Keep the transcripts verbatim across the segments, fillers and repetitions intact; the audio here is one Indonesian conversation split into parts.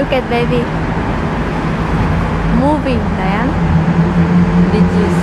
Look at baby. Moving, sayang. Beaches.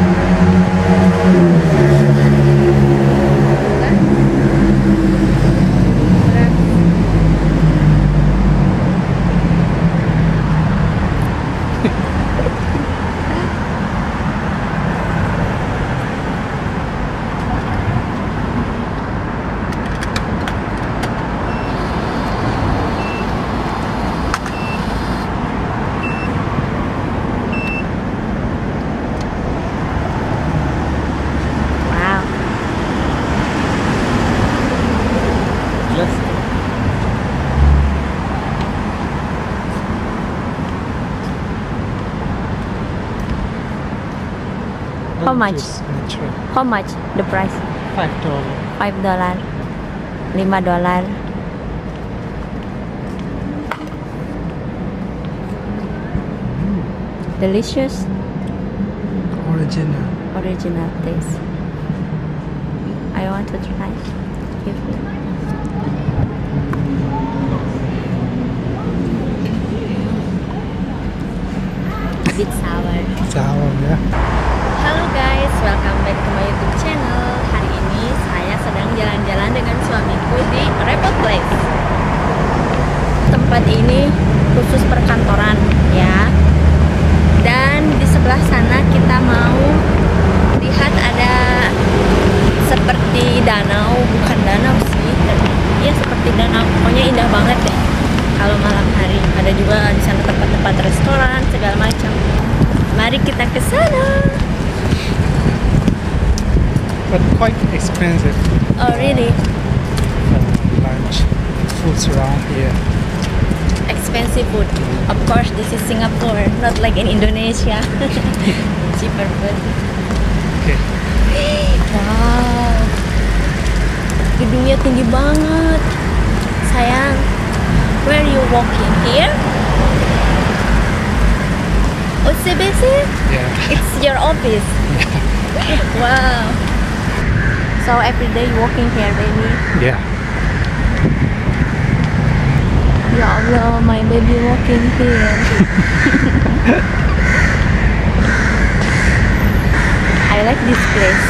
How much? How much the price? Five dollars. Five dollar. Lima dolar. Delicious. Original. Original taste. I want to try. Give me. A bit sour. Sour, ya. Halo guys, welcome back to my YouTube channel. Hari ini saya sedang jalan-jalan dengan suamiku di Raffles Place. Tempat ini khusus perkantoran ya. Dan di sebelah sana kita mau lihat ada seperti danau, bukan danau sih, ya seperti danau. Pokoknya indah banget deh. Kalau malam hari ada juga di sana tempat-tempat restoran segala macam. Mari kita ke sana. But quite expensive. Oh really? Uh, lunch foods around here. Expensive food. Of course, this is Singapore, not like in Indonesia. Cheaper food. Okay. Wow. Gedungnya tinggi banget. Sayang, where are you walking? Here? O C B C? Yeah. It's your office. Wow. So every day you walking here, baby? Yeah. Ya Allah, my baby walking here. I like this place.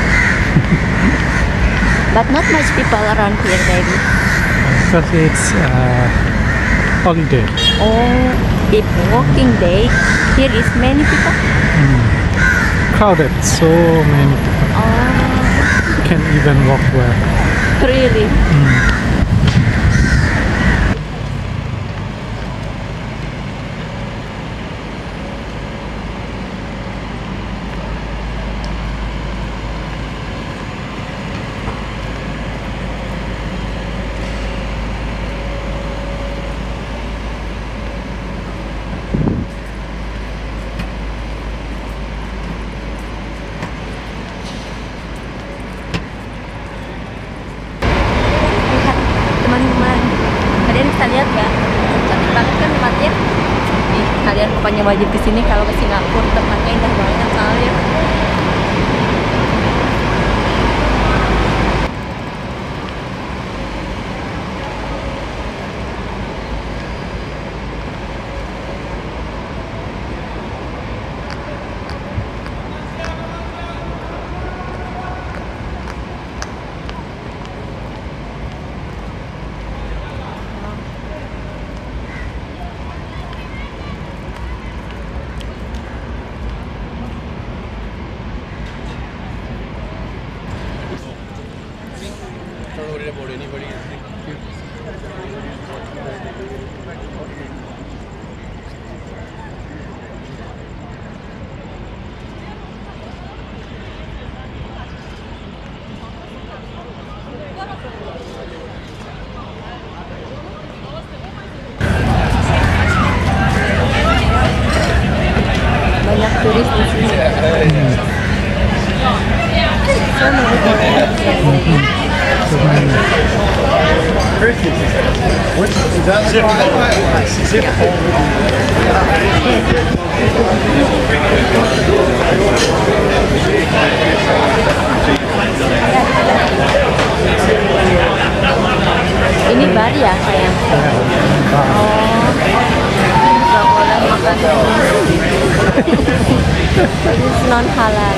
But not much people around here, baby. Because it's uh, holiday. Oh, if walking day, here is many people. Mm. Crowded, so many people. Oh, Can't even walk well. really? Mm. Kalian bisa lihat ya, cantik banget kan tempatnya. Nih, kalian pokoknya wajib kesini kalau ke Singapura, tempatnya indah banget soalnya. Banyak turis di sini. So many foreigners. So many. Ini bar ya sayang? Oh. This is non halal.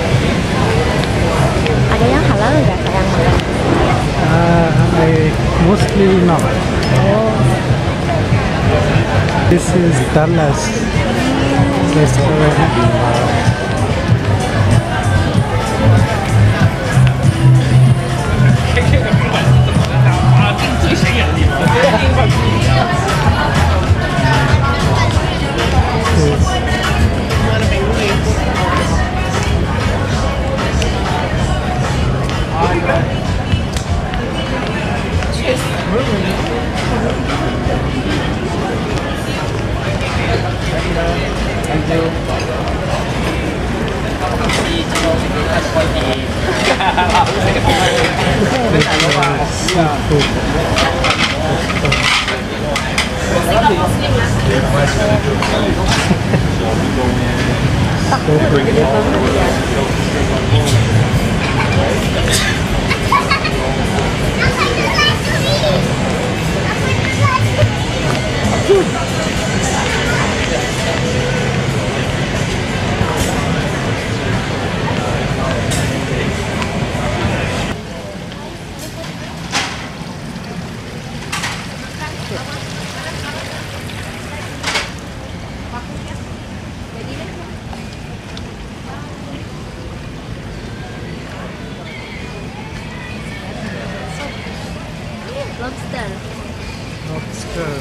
Ada yang halal nggak sayang makan? Uh, I mostly not. Oh, This is Dallas restaurant. lobster. Lobster.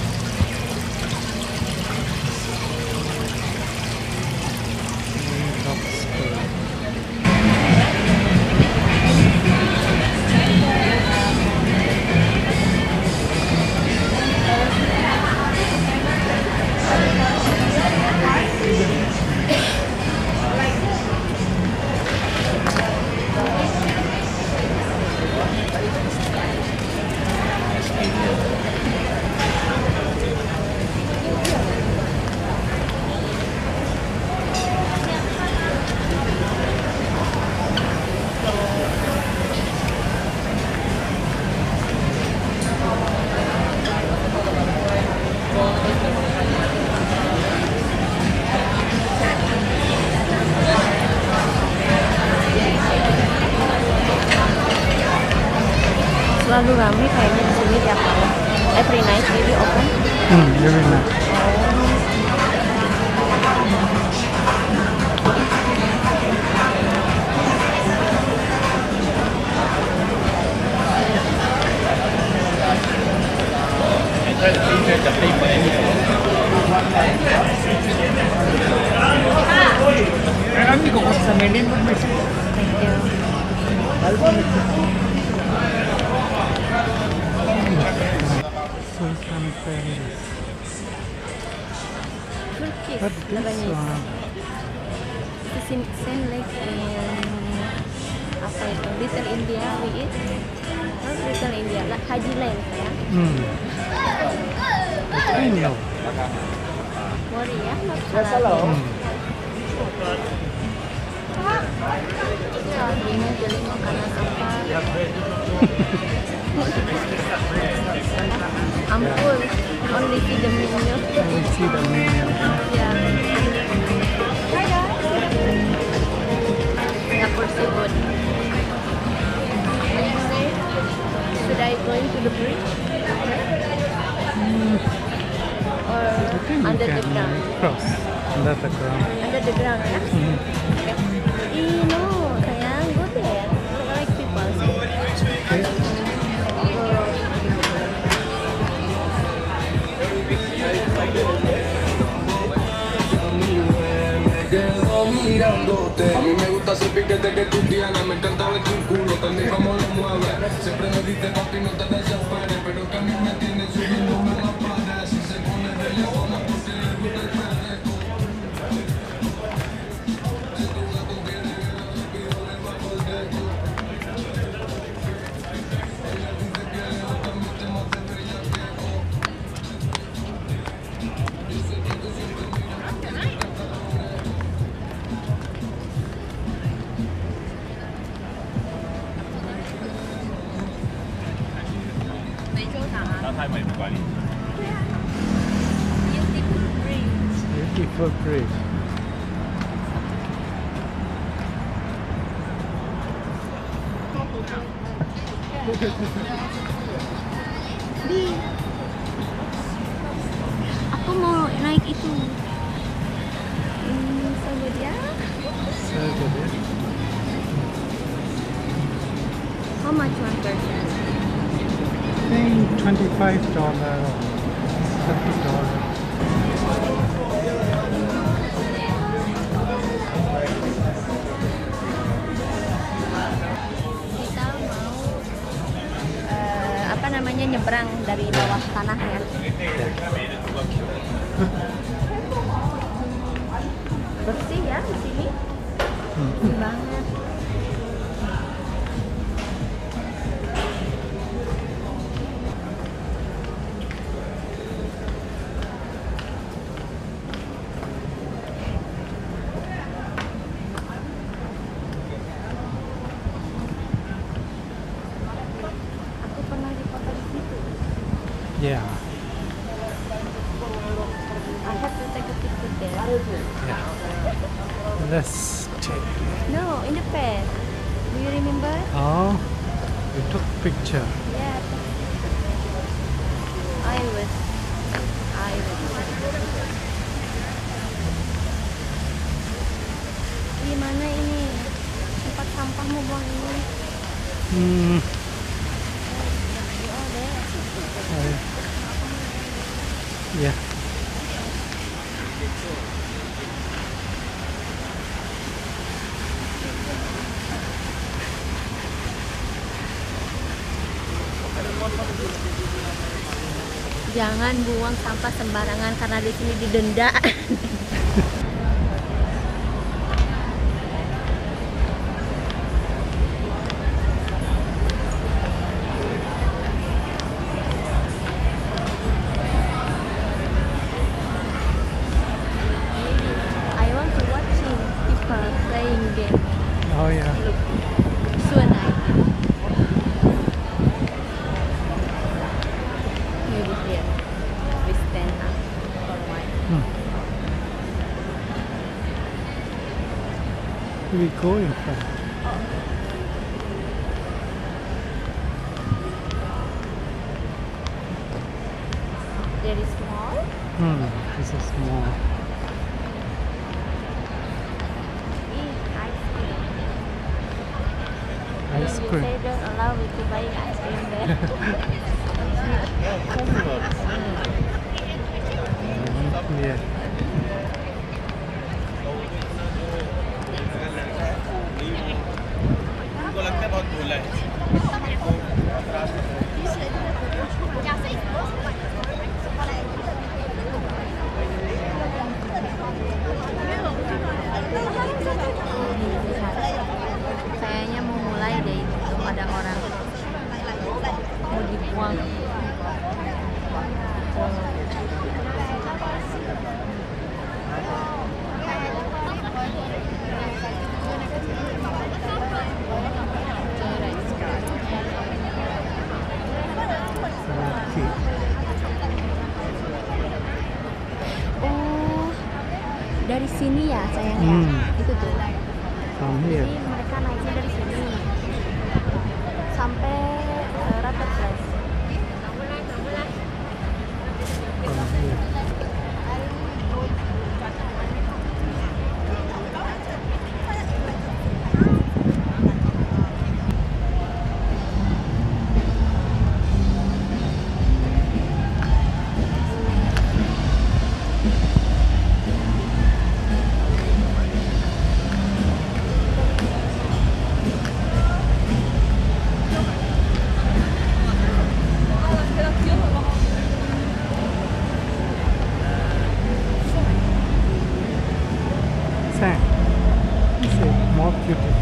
Mm, lobster. Selalu rame kayaknya di sini tiap malam. Every night maybe open. Hmm, very nice. Thank you. Sultan Palace. Turkish, But this Lebanese. one, The same, same like in apa itu Little India we eat. Oh, Little India, like Haji Lane ya. hmm. I know. Worry ya, not halal. Hmm. Ya, bingung beli makanan apa. Ampun, only see the menu. We see the menu. Yeah. Singapore seafood. What do you say? Should I go into the bridge? Hmm. Or I think we under the can ground? cross under the ground. Under the ground, ya? Hmm. Eh, no, sayang, go there. Look like people. Okay. Mirándote, a mí me gusta ese piquete que tú tienes, me encanta ver tu culo, también cómo lo mueves. Siempre me dices papi no te desesperes, pero que a mí me tienes subiendo a la pared. Si se pone de leona porque le gusta el perreco. Si tu gato quiere guerra, su pido le va por dentro. Ella dice que le gusta mi tema de bellaqueco. Yo sé que tú siempre miras. Beautiful bridge. beautiful bridge. Di, aku mau naik itu. Hmm, so good ya. So good, yeah? How much one person? I think twenty-five dollars or thirty dollars. Kita mau eh, apa namanya nyebrang dari bawah tanah ya. Bersih ya di sini. Bersih banget. Aku pernah dipoto di situ. Yeah. I have to take a picture there. Yeah. Let's take. No, in the past. Do you remember? Oh, we took picture. Yeah. I was. I was. Di mana ini? Tempat sampah mau buang ini. Hmm. Oh, there. Uh, yeah. Jangan buang sampah sembarangan karena di sini didenda. I want to watching people playing game. Oh yeah. Look, so nice. Maybe here we stand up for a while. Hmm. We go in front. There is mall. Hmm. This is small. Eat ice cream. Ice You cream. say don't allow me to buy ice cream there. Mm, yeah. Kayaknya mau mulai deh itu ada orang mau dibuang. Clarke Quay. Oh, dari sini ya sayangnya. Hmm. Itu tuh. From Jadi here. mereka naiknya dari sini sampai uh, Raffles Place. From here. Sand. This is more beautiful.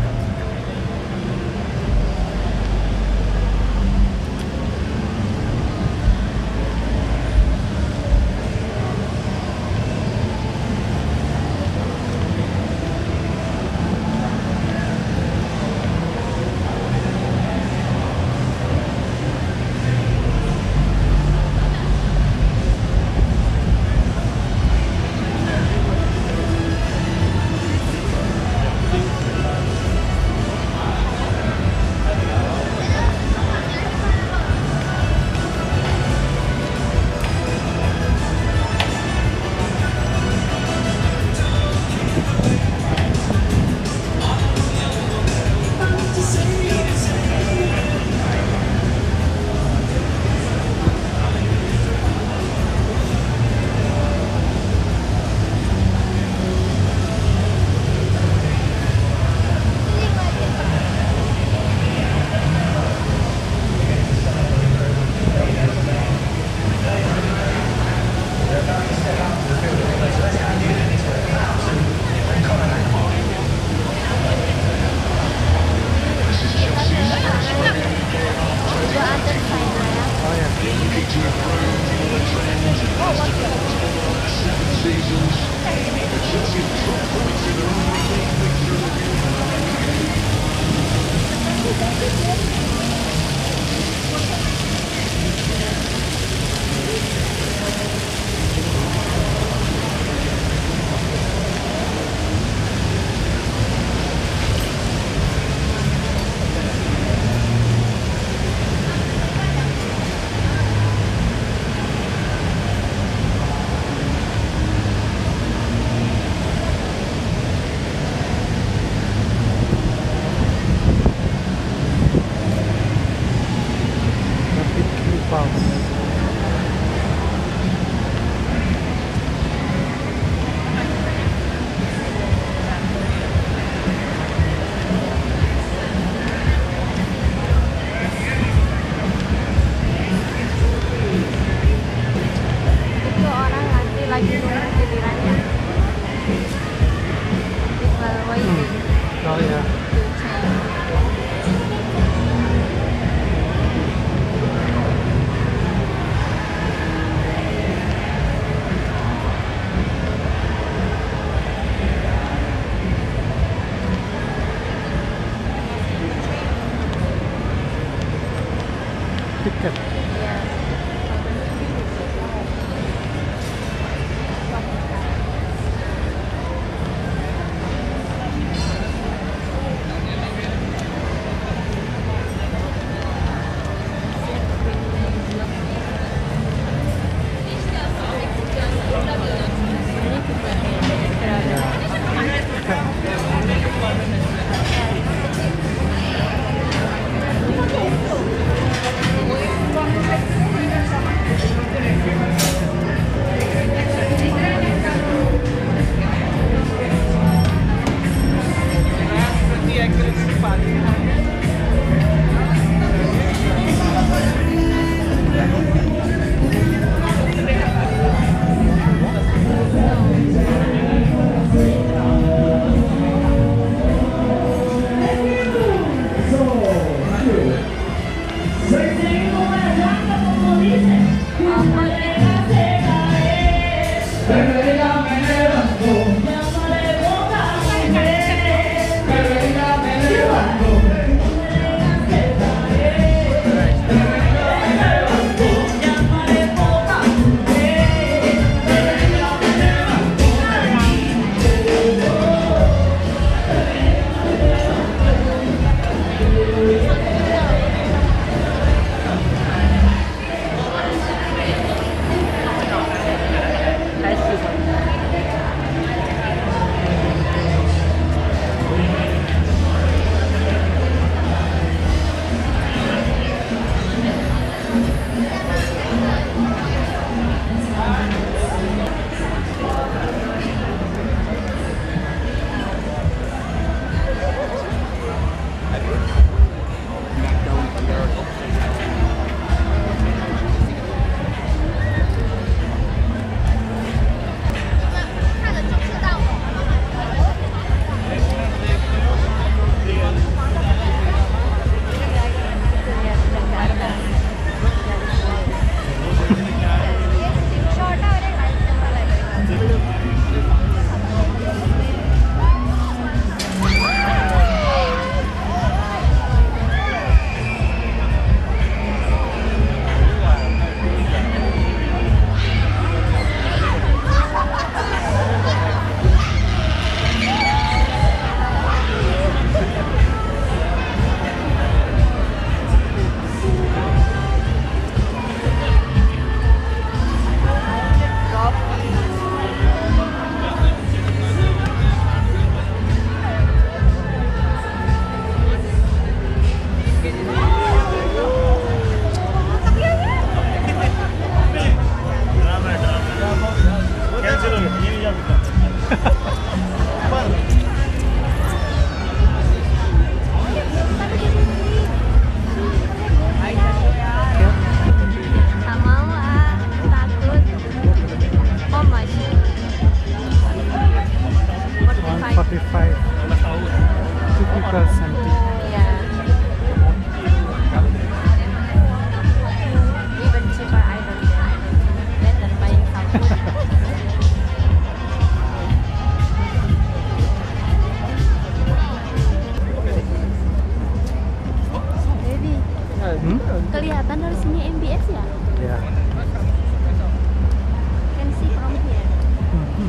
forty-five. Two people empty. Yeah. Even cheaper, I don't know. Better buying some food. Jadi, Hmm? kelihatan dari sini M B S ya? Yeah. Can see from here. Mhm.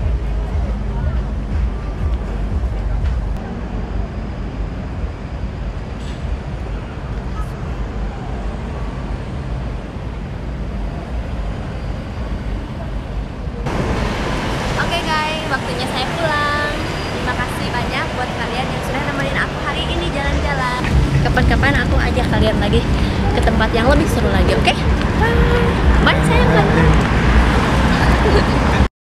Oke guys, waktunya saya pulang. Terima kasih banyak buat kalian yang sudah nemenin aku hari ini jalan-jalan. Kapan-kapan aku ajak kalian lagi ke tempat yang lebih seru lagi, oke? Bye. Bye sayang.